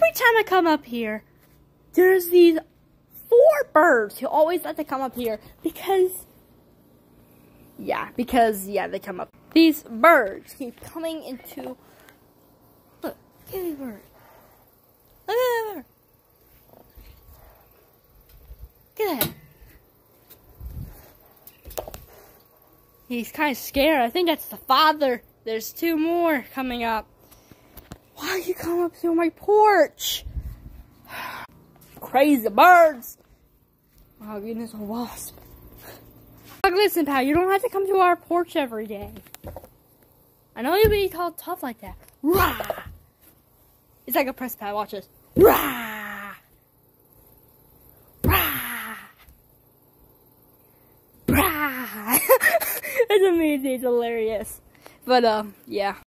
every time I come up here, there's these 4 birds who always like to come up here because they come up. These birds keep coming into, look, kitty bird. Look at that bird. Look at that. He's kind of scared. I think that's the father. There's 2 more coming up. Why you come up to my porch? Crazy birds. Oh goodness, a wasp. Listen, pal, you don't have to come to our porch every day. I know you'll be called tough like that. Rah! It's like a press pad, watch this. Rah! Rah! Rah! It's amazing, it's hilarious. But, yeah.